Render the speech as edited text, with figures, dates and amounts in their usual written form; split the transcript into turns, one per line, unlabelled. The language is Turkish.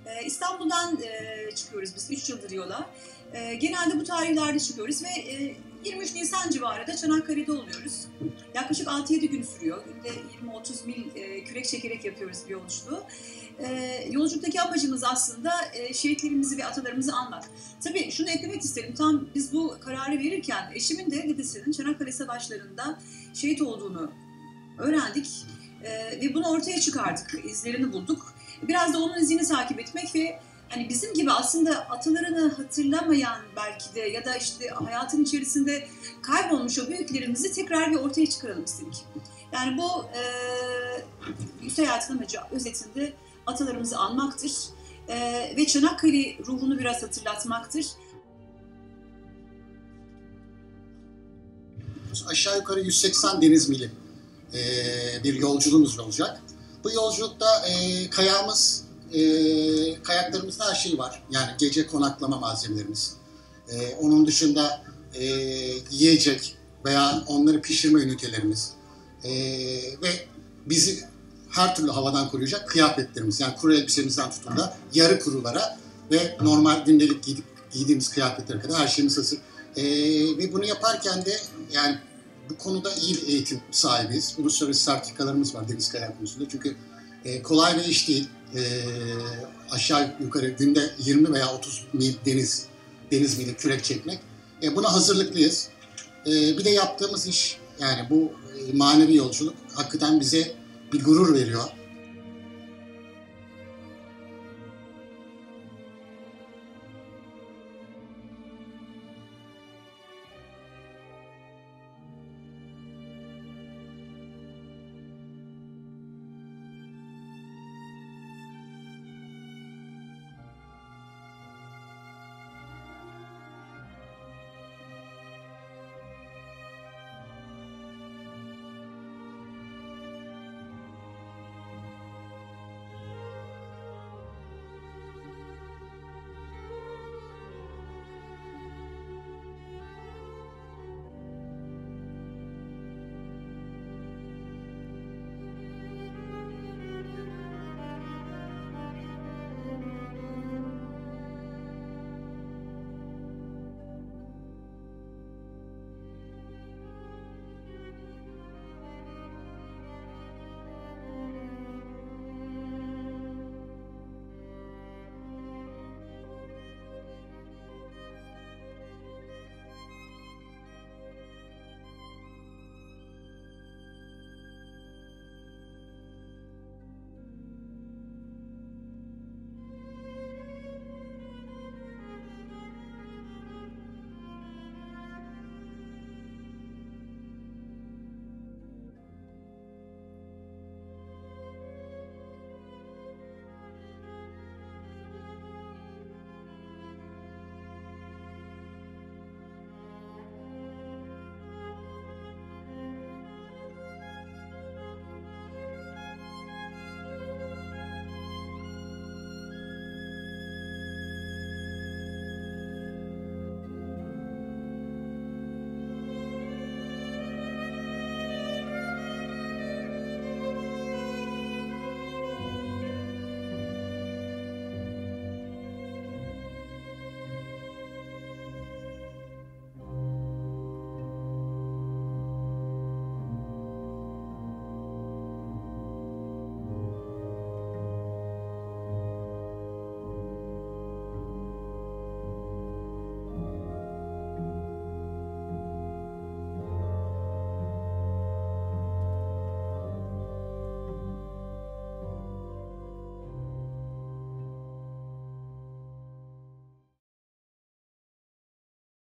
İstanbul'dan çıkıyoruz biz 3 yıldır yola. Genelde bu tarihlerde çıkıyoruz ve 23 Nisan civarında Çanakkale'de oluyoruz. Yaklaşık 6-7 gün sürüyor. Günde 20-30 mil kürek çekerek yapıyoruz bir yolculuğu. Yolculuktaki amacımız aslında şehitlerimizi ve atalarımızı anmak. Tabii şunu eklemek isterim. Tam biz bu kararı verirken eşimin de dedesinin Çanakkale Savaşları'nda şehit olduğunu öğrendik. Ve bunu ortaya çıkardık, izlerini bulduk. Biraz da onun izini takip etmek ve hani bizim gibi aslında atalarını hatırlamayan belki de ya da işte hayatın içerisinde kaybolmuş o büyüklerimizi tekrar bir ortaya çıkaralım istedik. Yani bu seyahatin amacı özetinde atalarımızı anmaktır ve Çanakkale ruhunu biraz hatırlatmaktır.
Aşağı yukarı 180 deniz mili bir yolculuğumuz olacak. Bu yolculukta kayaklarımızda her şey var. Yani gece konaklama malzemelerimiz. Onun dışında yiyecek veya onları pişirme ünitelerimiz. Ve bizi her türlü havadan koruyacak kıyafetlerimiz. Yani kuru elbisemizden tutun da yarı kurulara ve normal gündelik giydiğimiz kıyafetlere kadar her şeyimiz hazır. Ve bunu yaparken de yani bu konuda iyi bir eğitim sahibiz. Uluslararası sertifikalarımız var deniz kayağı konusunda. Çünkü kolay bir iş değil. Aşağı yukarı günde 20 veya 30 mil deniz mili kürek çekmek. Buna hazırlıklıyız. Bir de yaptığımız iş yani bu manevi yolculuk hakikaten bize bir gurur veriyor.